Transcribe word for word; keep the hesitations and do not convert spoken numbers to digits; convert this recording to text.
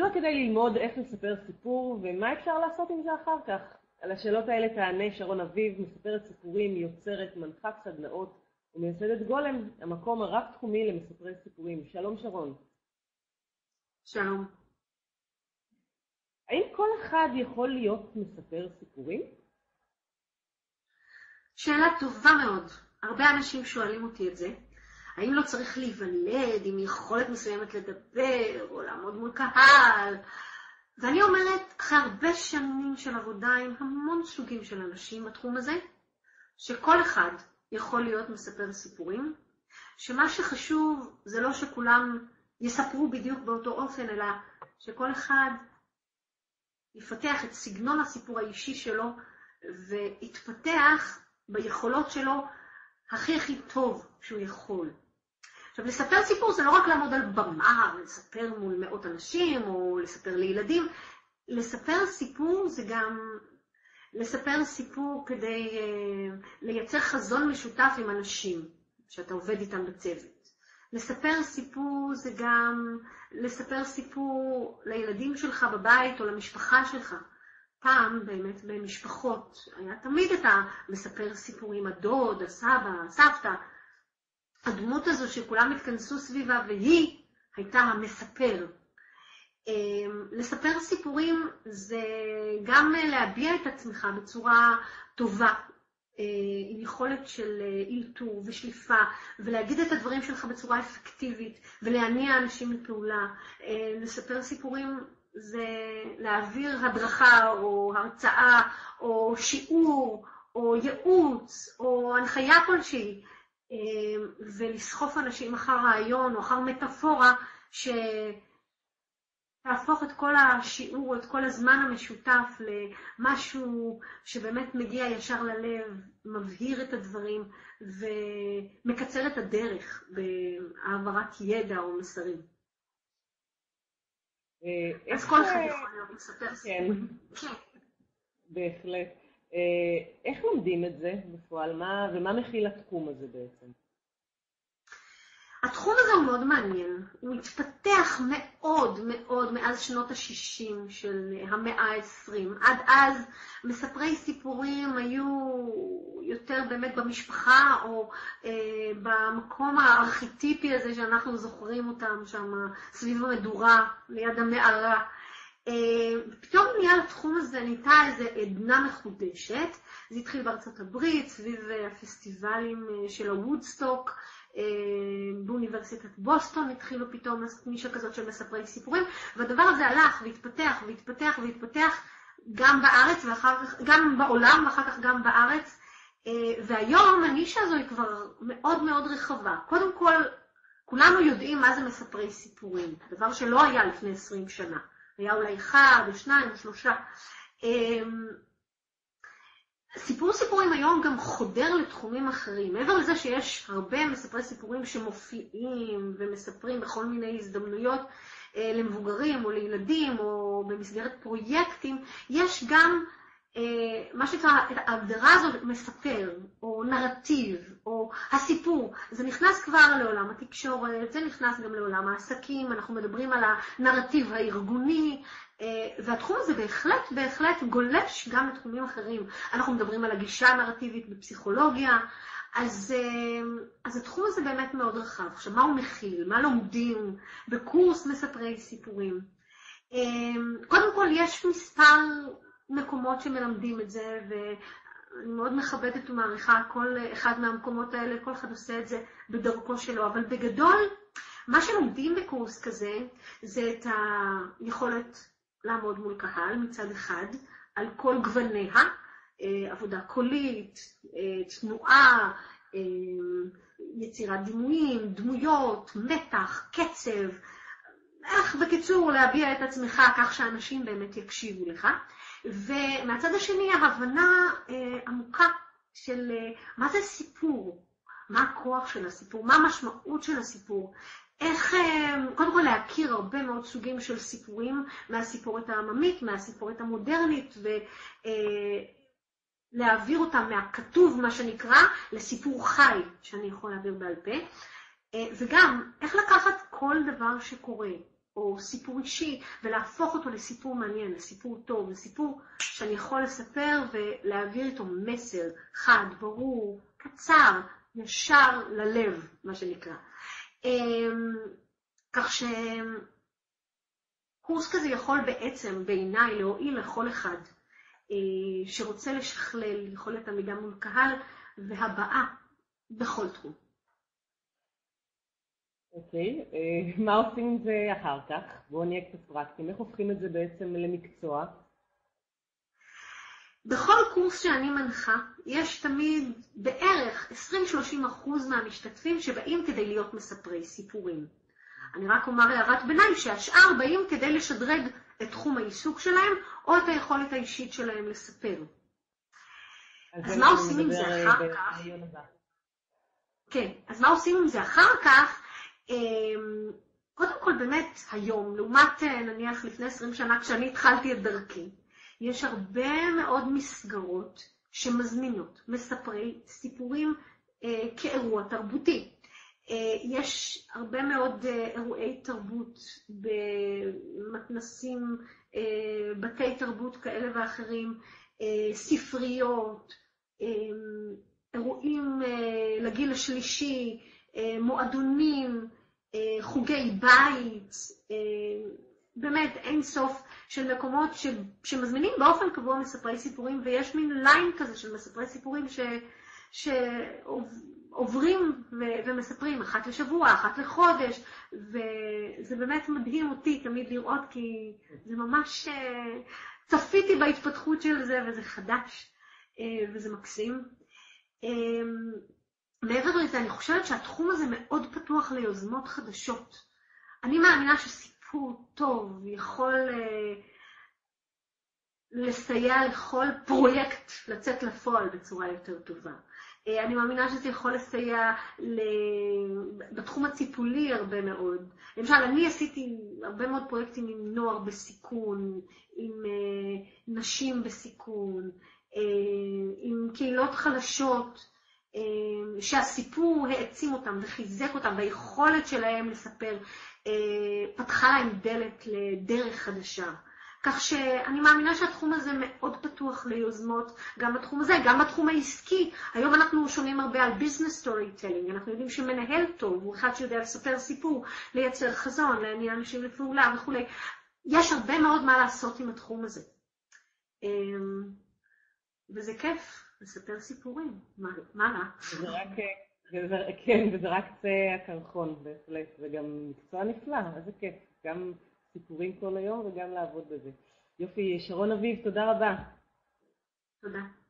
מדוע כדאי ללמוד איך לספר סיפור ומה אפשר לעשות עם זה אחר כך? על השאלות האלה תענה שרון אביב, מספרת סיפורים, יוצרת, מנחת סדנאות ומייסדת גולם, המקום הרב-תחומי למספרי סיפורים. שלום שרון. שלום. האם כל אחד יכול להיות מספר סיפורים? שאלה טובה מאוד. הרבה אנשים שואלים אותי את זה. האם לא צריך להיוולד עם יכולת מסוימת לדבר או לעמוד מול קהל? ואני אומרת, אחרי הרבה שנים של עבודה עם המון סוגים של אנשים בתחום הזה, שכל אחד יכול להיות מספר סיפורים, שמה שחשוב זה לא שכולם יספרו בדיוק באותו אופן, אלא שכל אחד יפתח את סגנון הסיפור האישי שלו, ויתפתח ביכולות שלו הכי הכי טוב שהוא יכול. עכשיו, לספר סיפור זה לא רק לעמוד על במה, לספר מול מאות אנשים, או לספר לילדים. לספר סיפור זה גם לספר סיפור כדי uh, לייצר חזון משותף עם אנשים, שאתה עובד איתם בצוות. לספר סיפור זה גם לספר סיפור לילדים שלך בבית או למשפחה שלך. פעם באמת במשפחות היה תמיד אתה מספר סיפורים, הדוד, הסבא, הסבתא. הדמות הזו שכולם התכנסו סביבה והיא הייתה המספר. לספר סיפורים זה גם להביע את עצמך בצורה טובה, עם יכולת של אילתור ושליפה, ולהגיד את הדברים שלך בצורה אפקטיבית, ולהניע אנשים לפעולה. לספר סיפורים זה להעביר הדרכה או הרצאה או שיעור או ייעוץ או הנחיה כלשהי, ולסחוף אנשים אחר רעיון או אחר מטאפורה שתהפוך את כל השיעור, את כל הזמן המשותף למשהו שבאמת מגיע ישר ללב, מבהיר את הדברים ומקצר את הדרך בהעברת ידע או מסרים. אז כל אחד יכול להיות מספר סיפורים. כן, בהחלט. איך לומדים את זה בפועל? מה, ומה מכיל התחום הזה בעצם? התחום הזה הוא מאוד מעניין. הוא התפתח מאוד מאוד מאז שנות ה-שישים של המאה ה-עשרים. עד אז מספרי סיפורים היו יותר באמת במשפחה או אה, במקום הארכיטיפי הזה שאנחנו זוכרים אותם שם סביב המדורה, ליד המערה. פתאום נהיה לתחום הזה, ניתה איזו עדנה מחודשת. זה התחיל בארצות הברית, סביב הפסטיבלים של הוודסטוק, באוניברסיטת בוסטון התחילו פתאום נישה כזאת של מספרי סיפורים, והדבר הזה הלך והתפתח והתפתח והתפתח גם בארץ ואחר כך, גם בעולם ואחר כך גם בארץ, והיום הנישה הזו היא כבר מאוד מאוד רחבה. קודם כל, כולנו יודעים מה זה מספרי סיפורים, דבר שלא היה לפני עשרים שנה. היה אולי אחד או שניים או שלושה. סיפור סיפורים היום גם חודר לתחומים אחרים. מעבר לזה שיש הרבה מספרי סיפורים שמופיעים ומספרים בכל מיני הזדמנויות למבוגרים או לילדים או במסגרת פרויקטים, יש גם מה שנקרא, ההגדרה הזאת מספר, או נרטיב, או הסיפור. זה נכנס כבר לעולם התקשורת, זה נכנס גם לעולם העסקים, אנחנו מדברים על הנרטיב הארגוני, והתחום הזה בהחלט, בהחלט גולש גם לתחומים אחרים. אנחנו מדברים על הגישה הנרטיבית בפסיכולוגיה, אז, אז התחום הזה באמת מאוד רחב. עכשיו, מה הוא מכיל? מה לומדים בקורס מספרי סיפורים? קודם כל, יש מספר מקומות שמלמדים את זה, ואני מאוד מכבדת ומעריכה כל אחד מהמקומות האלה, כל אחד עושה את זה בדרכו שלו, אבל בגדול, מה שלומדים בקורס כזה, זה את היכולת לעמוד מול קהל מצד אחד, על כל גווניה, עבודה קולית, תנועה, יצירת דימויים, דמויות, מתח, קצב, איך בקיצור להביע את עצמך כך שאנשים באמת יקשיבו לך. ומהצד השני, ההבנה אה, עמוקה של אה, מה זה סיפור, מה הכוח של הסיפור, מה המשמעות של הסיפור, איך, אה, קודם כל להכיר הרבה מאוד סוגים של סיפורים, מהסיפורת העממית, מהסיפורת המודרנית, ולהעביר אה, אותם מהכתוב, מה שנקרא, לסיפור חי, שאני יכול להעביר בעל פה, אה, וגם איך לקחת כל דבר שקורה, או סיפור אישי, ולהפוך אותו לסיפור מעניין, לסיפור טוב, לסיפור שאני יכול לספר ולהעביר איתו מסר חד, ברור, קצר, ישר ללב, מה שנקרא. כך שקורס כזה יכול בעצם בעיניי להועיל לכל אחד שרוצה לשכלל יכולת עמידה מול קהל והבאה בכל תחום. אוקיי, מה עושים עם זה אחר כך? בואו נהיה קצת פרקטיים. איך הופכים את זה בעצם למקצוע? בכל קורס שאני מנחה, יש תמיד בערך עשרים עד שלושים אחוז מהמשתתפים שבאים כדי להיות מספרי סיפורים. אני רק אומר הערת ביניים שהשאר באים כדי לשדרג את תחום העיסוק שלהם או את היכולת האישית שלהם לספר. אז מה עושים עם זה אחר כך? כן, אז מה עושים עם זה אחר כך? קודם כל באמת היום, לעומת נניח לפני עשרים שנה כשאני התחלתי את דרכי, יש הרבה מאוד מסגרות שמזמינות, מספרי סיפורים אה, כאירוע תרבותי. אה, יש הרבה מאוד אה, אירועי תרבות במתנסים, אה, בתי תרבות כאלה ואחרים, אה, ספריות, אה, אירועים אה, לגיל השלישי, אה, מועדונים, אה, חוגי בית, אה, באמת אין סוף של מקומות ש, שמזמינים באופן קבוע מספרי סיפורים, ויש מין ליין כזה של מספרי סיפורים ש, שעוברים ו, ומספרים אחת לשבוע, אחת לחודש, וזה באמת מדהים אותי תמיד לראות, כי זה ממש צפיתי בהתפתחות של זה, וזה חדש, וזה מקסים. מעבר לזה, אני חושבת שהתחום הזה מאוד פתוח ליוזמות חדשות. אני מאמינה שסיפור טוב יכול לסייע לכל פרויקט לצאת לפועל בצורה יותר טובה. אני מאמינה שזה יכול לסייע בתחום הציפולי הרבה מאוד. למשל, אני עשיתי הרבה מאוד פרויקטים עם נוער בסיכון, עם נשים בסיכון, עם קהילות חלשות, שהסיפור העצים אותם וחיזק אותם, והיכולת שלהם לספר פתחה להם דלת לדרך חדשה. כך שאני מאמינה שהתחום הזה מאוד פתוח ליוזמות, גם בתחום הזה, גם בתחום העסקי. היום אנחנו שומעים הרבה על business storytelling, אנחנו יודעים שמנהל טוב, הוא אחד שיודע לספר סיפור, לייצר חזון, להניע אנשים לפעולה וכו'. יש הרבה מאוד מה לעשות עם התחום הזה. וזה כיף, לספר סיפורים. מה, מה רע? זה רק, זה, כן, וזה רק קצה הקרחון, בהחלט, וגם מקצוע נפלא, איזה כיף. גם סיפורים כל היום וגם לעבוד בזה. יופי, שרון אביב, תודה רבה. תודה.